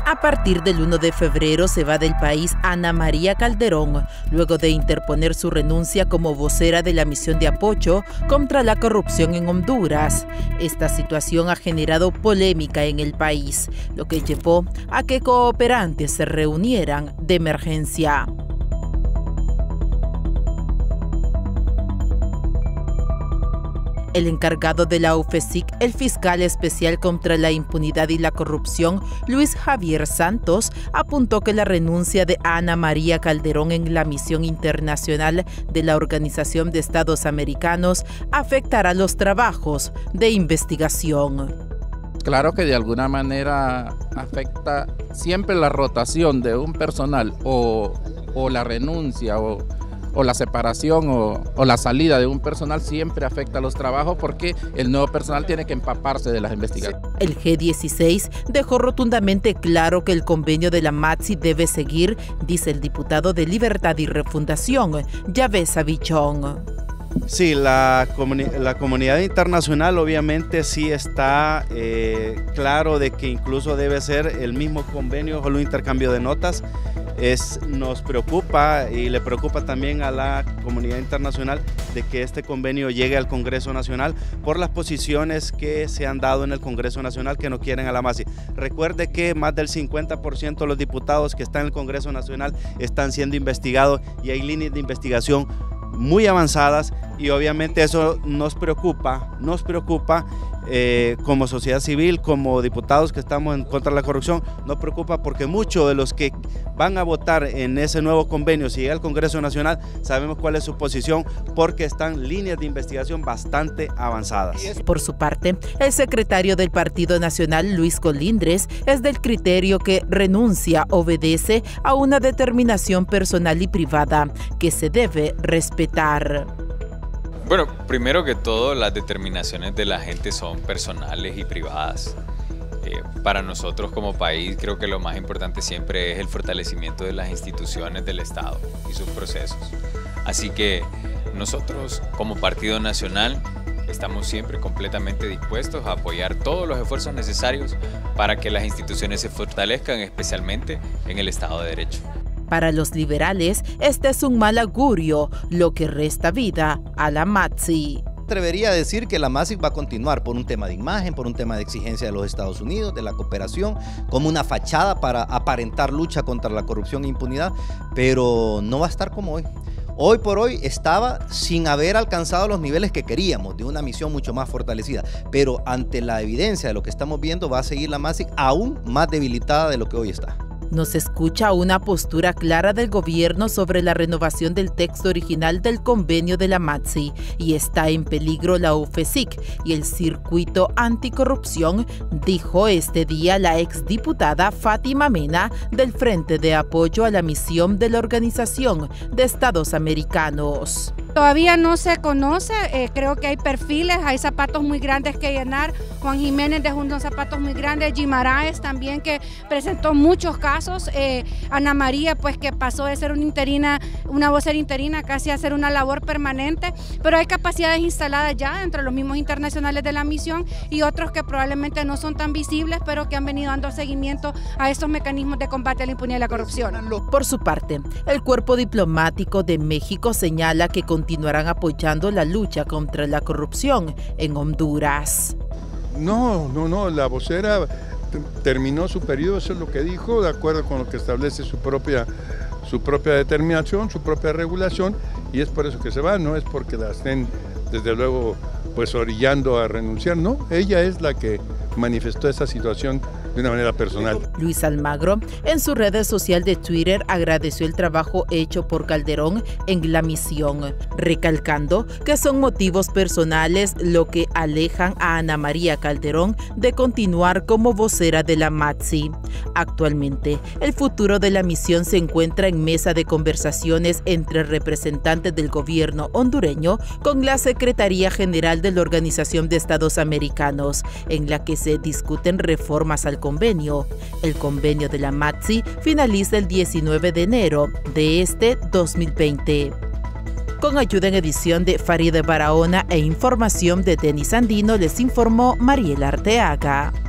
A partir del 1 de febrero se va del país Ana María Calderón, luego de interponer su renuncia como vocera de la misión de apoyo contra la corrupción en Honduras. Esta situación ha generado polémica en el país, lo que llevó a que cooperantes se reunieran de emergencia. El encargado de la UFESIC, el fiscal especial contra la impunidad y la corrupción, Luis Javier Santos, apuntó que la renuncia de Ana María Calderón en la misión internacional de la Organización de Estados Americanos afectará los trabajos de investigación. Claro que de alguna manera afecta siempre la rotación de un personal o la renuncia o la separación o la salida de un personal siempre afecta a los trabajos porque el nuevo personal tiene que empaparse de las investigaciones. El G16 dejó rotundamente claro que el convenio de la MATSI debe seguir, dice el diputado de Libertad y Refundación, Yahvé Sabichón. Sí, la comunidad internacional obviamente sí está claro de que incluso debe ser el mismo convenio o un intercambio de notas. Nos preocupa y le preocupa también a la comunidad internacional de que este convenio llegue al Congreso Nacional por las posiciones que se han dado en el Congreso Nacional que no quieren a la MATSI. Recuerde que más del 50% de los diputados que están en el Congreso Nacional están siendo investigados y hay líneas de investigación muy avanzadas y obviamente eso nos preocupa como sociedad civil, como diputados que estamos en contra de la corrupción, nos preocupa porque muchos de los que van a votar en ese nuevo convenio, si llega al Congreso Nacional, sabemos cuál es su posición porque están líneas de investigación bastante avanzadas. Por su parte, el secretario del Partido Nacional, Luis Colindres, es del criterio que renuncia obedece a una determinación personal y privada que se debe respetar. Bueno, primero que todo, las determinaciones de la gente son personales y privadas. Para nosotros como país creo que lo más importante siempre es el fortalecimiento de las instituciones del Estado y sus procesos. Así que nosotros como Partido Nacional estamos siempre completamente dispuestos a apoyar todos los esfuerzos necesarios para que las instituciones se fortalezcan, especialmente en el Estado de Derecho. Para los liberales, este es un mal augurio, lo que resta vida a la MATSI. Atrevería a decir que la MATSI va a continuar por un tema de imagen, por un tema de exigencia de los Estados Unidos, de la cooperación, como una fachada para aparentar lucha contra la corrupción e impunidad, pero no va a estar como hoy. Hoy por hoy estaba sin haber alcanzado los niveles que queríamos, de una misión mucho más fortalecida, pero ante la evidencia de lo que estamos viendo va a seguir la MATSI aún más debilitada de lo que hoy está. No se escucha una postura clara del gobierno sobre la renovación del texto original del convenio de la MATSI y está en peligro la UFESIC y el circuito anticorrupción, dijo este día la exdiputada Fátima Mena del Frente de Apoyo a la Misión de la Organización de Estados Americanos. Todavía no se conoce, creo que hay perfiles, hay zapatos muy grandes que llenar. Juan Jiménez dejó unos zapatos muy grandes, Guimaraes también que presentó muchos casos, Ana María pues que pasó de ser una vocera interina casi a ser una labor permanente, pero hay capacidades instaladas ya entre los mismos internacionales de la misión y otros que probablemente no son tan visibles, pero que han venido dando seguimiento a estos mecanismos de combate a la impunidad y la corrupción. Por su parte, el Cuerpo Diplomático de México señala que continuarán apoyando la lucha contra la corrupción en Honduras. No, la vocera terminó su periodo, eso es lo que dijo, de acuerdo con lo que establece su propia determinación, su propia regulación, y es por eso que se va, no es porque la estén desde luego pues orillando a renunciar, no, ella es la que manifestó esa situación de una manera personal. Luis Almagro, en su red social de Twitter, agradeció el trabajo hecho por Calderón en la misión, recalcando que son motivos personales lo que alejan a Ana María Calderón de continuar como vocera de la MATSI. Actualmente, el futuro de la misión se encuentra en mesa de conversaciones entre representantes del gobierno hondureño con la Secretaría General de la Organización de Estados Americanos, en la que se discuten reformas al convenio. El convenio de la MATSI finaliza el 19 de enero de este 2020. Con ayuda en edición de Farideh Barahona e información de Denis Andino, les informó Mariela Arteaga.